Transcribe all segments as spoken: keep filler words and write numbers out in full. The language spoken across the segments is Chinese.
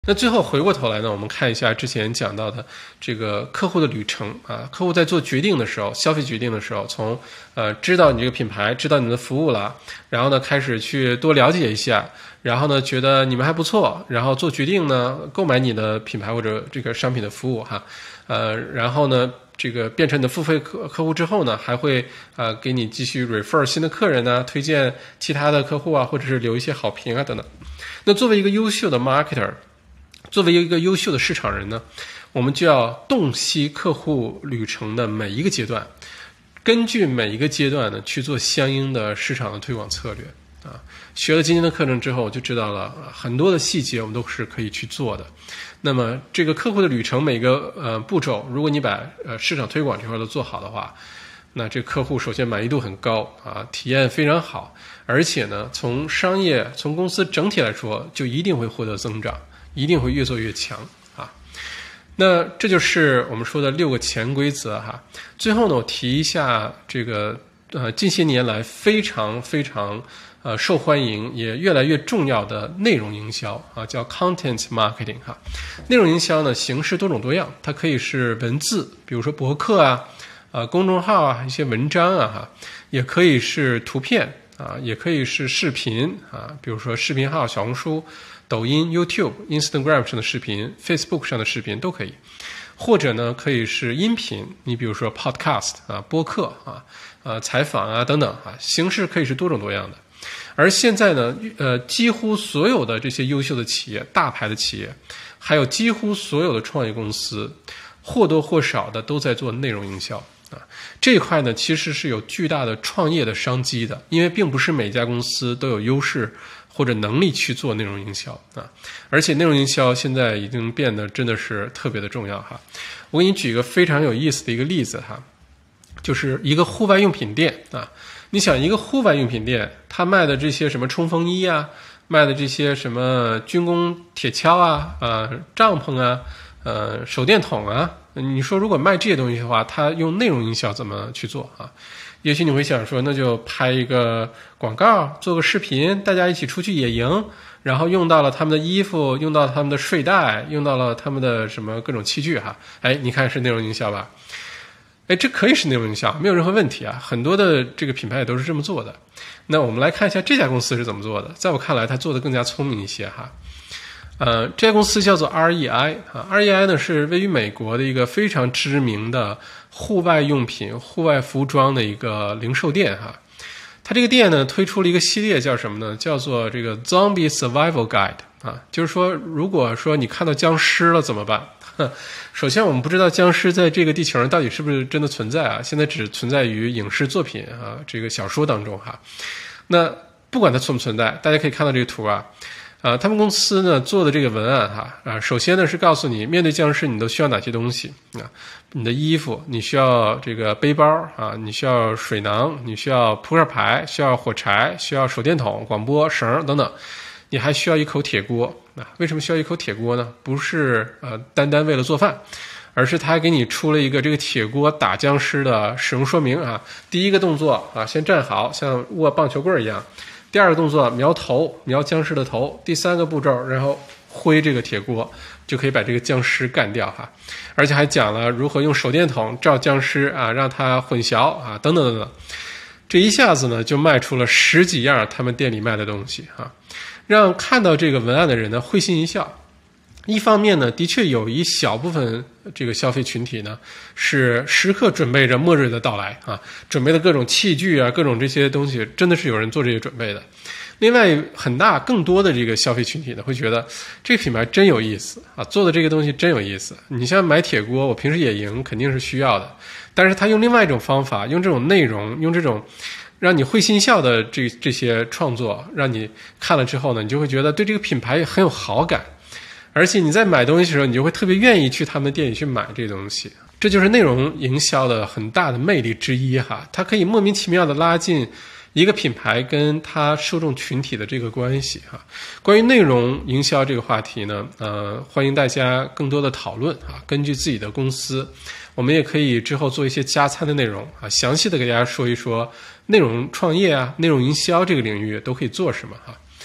那最后回过头来呢，我们看一下之前讲到的这个客户的旅程啊，客户在做决定的时候，消费决定的时候，从呃知道你这个品牌，知道你的服务了，然后呢开始去多了解一下，然后呢觉得你们还不错，然后做决定呢购买你的品牌或者这个商品的服务哈，呃，然后呢这个变成你的付费客客户之后呢，还会呃给你继续 refer 新的客人呢，推荐其他的客户啊，或者是留一些好评啊等等。那作为一个优秀的 marketer。作为一个优秀的市场人呢，我们就要洞悉客户旅程的每一个阶段，根据每一个阶段呢去做相应的市场的推广策略啊。学了今天的课程之后，我就知道了很多的细节我们都是可以去做的。那么这个客户的旅程每个呃步骤，如果你把呃市场推广这块都做好的话，那这客户首先满意度很高啊，体验非常好，而且呢从商业从公司整体来说就一定会获得增长，一定会越做越强啊。那这就是我们说的六个潜规则哈。最后呢，我提一下这个呃近些年来非常非常呃受欢迎也越来越重要的内容营销啊，叫 content marketing 哈。内容营销呢形式多种多样，它可以是文字，比如说博客啊、呃公众号啊、一些文章啊哈，也可以是图片啊，也可以是视频啊，比如说视频号、小红书、抖音、YouTube、Instagram 上的视频、Facebook 上的视频都可以，或者呢可以是音频，你比如说 Podcast 啊、播客啊、呃采访啊等等啊，形式可以是多种多样的。而现在呢，呃，几乎所有的这些优秀的企业、大牌的企业，还有几乎所有的创业公司，或多或少的都在做内容营销啊。这一块呢，其实是有巨大的创业的商机的，因为并不是每家公司都有优势或者能力去做内容营销啊，而且内容营销现在已经变得真的是特别的重要哈。我给你举一个非常有意思的一个例子哈，就是一个户外用品店啊。你想一个户外用品店，它卖的这些什么冲锋衣啊，卖的这些什么军工铁锹啊、呃帐篷啊、呃手电筒啊，你说如果卖这些东西的话，它用内容营销怎么去做啊？也许你会想说，那就拍一个广告，做个视频，大家一起出去野营，然后用到了他们的衣服，用到了他们的睡袋，用到了他们的什么各种器具哈。哎，你看是内容营销吧？哎，这可以是内容营销，没有任何问题啊。很多的这个品牌也都是这么做的。那我们来看一下这家公司是怎么做的。在我看来，它做的更加聪明一些哈。呃，这家公司叫做 R E I 啊 ，R E I 呢是位于美国的一个非常知名的户外用品、户外服装的一个零售店哈。它这个店呢推出了一个系列，叫什么呢？叫做这个 Zombie Survival Guide 啊，就是说，如果说你看到僵尸了怎么办？首先，我们不知道僵尸在这个地球上到底是不是真的存在啊？现在只存在于影视作品啊，这个小说当中哈。那不管它存不存在，大家可以看到这个图啊。啊，他们公司呢做的这个文案哈啊，首先呢是告诉你面对僵尸你都需要哪些东西啊，你的衣服，你需要这个背包啊，你需要水囊，你需要扑克牌，需要火柴，需要手电筒、广播绳等等，你还需要一口铁锅啊。为什么需要一口铁锅呢？不是呃单单为了做饭，而是他还给你出了一个这个铁锅打僵尸的使用说明啊。第一个动作啊，先站好，像握棒球棍一样。第二个动作瞄头，瞄僵尸的头。第三个步骤，然后挥这个铁锅，就可以把这个僵尸干掉哈。而且还讲了如何用手电筒照僵尸啊，让它混淆啊，等等等等。这一下子呢，就卖出了十几样他们店里卖的东西哈，让看到这个文案的人呢会心一笑。一方面呢，的确有一小部分这个消费群体呢，是时刻准备着末日的到来啊，准备的各种器具啊，各种这些东西，真的是有人做这些准备的。另外，很大更多的这个消费群体呢，会觉得这个品牌真有意思啊，做的这个东西真有意思。你像买铁锅，我平时野营肯定是需要的，但是他用另外一种方法，用这种内容，用这种让你会心笑的这这些创作，让你看了之后呢，你就会觉得对这个品牌很有好感。而且你在买东西的时候，你就会特别愿意去他们的店里去买这东西，这就是内容营销的很大的魅力之一哈。它可以莫名其妙的拉近一个品牌跟它受众群体的这个关系哈。关于内容营销这个话题呢，呃，欢迎大家更多的讨论啊。根据自己的公司，我们也可以之后做一些加餐的内容啊，详细的给大家说一说内容创业啊、内容营销这个领域都可以做什么哈。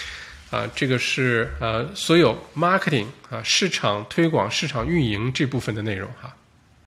啊，这个是呃所有 marketing 啊市场推广、市场运营这部分的内容哈。